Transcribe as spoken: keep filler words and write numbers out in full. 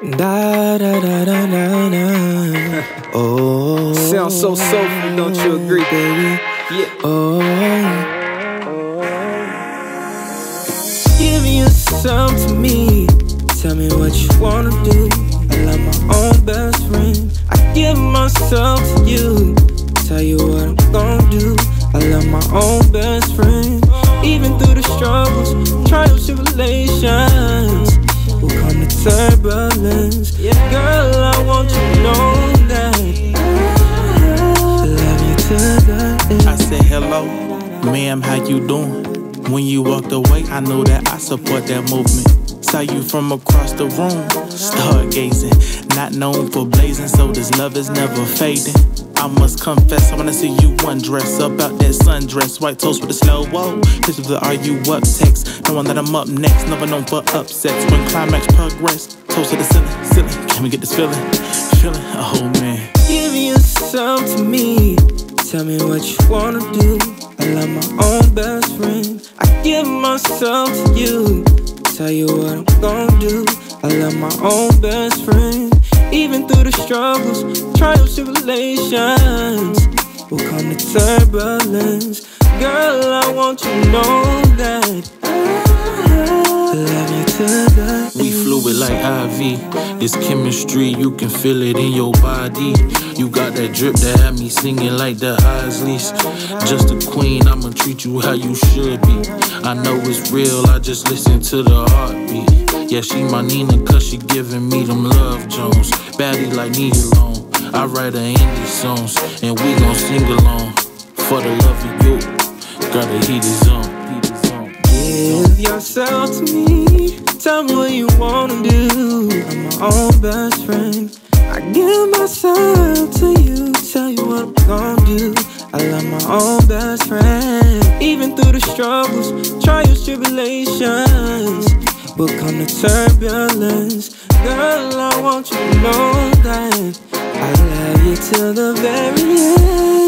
Da da da da da da. Oh, sounds so soulful, don't you agree, baby? Yeah. Oh, give yourself to me. Tell me what you wanna do. I love my own best friend. I give myself to you. Tell you what I'm gonna do. I love my own best friend. Even through the struggles, trials, tribulations, will come the turbulence. Girl, I want you to know that I love you to the end. I said hello, ma'am, how you doing? When you walked away, I know that I support that movement. Saw you from across the room, stargazing. Not known for blazing, so this love is never fading. I must confess, I wanna see you undress up out that sundress, white toast with a slow whoa. Picture the are you up text, knowing that I'm up next, never known for upsets. When climax progress, toast to the ceiling, ceiling. Can we get this feeling, feeling? Oh man. Give yourself to me. Tell me what you wanna do. I love my own best friend. I give myself to you. Tell you what I'm gonna do. I love my own best friend. Even through the struggles, trials, tribulations, will come the turbulence. Girl, I want you to know that I love you to the end. We fluid like I V. This chemistry, you can feel it in your body. You got that drip that had me singing like the Isleys. Just a queen, I'ma treat you how you should be. I know it's real, I just listen to the heartbeat. Yeah, she my Nina cause she giving me them love Jones. Baddie like need alone. I write her indie songs and we gon' sing along. For the love of you, gotta heat it on. Give yourself to me. Tell me what you wanna do. I'm my own best friend. I give myself to you. Tell you what I'm gonna do. I love my own best friend. Even through the struggles, trials, tribulations, will come the turbulence. Girl, I want you to know that I love you till the very end.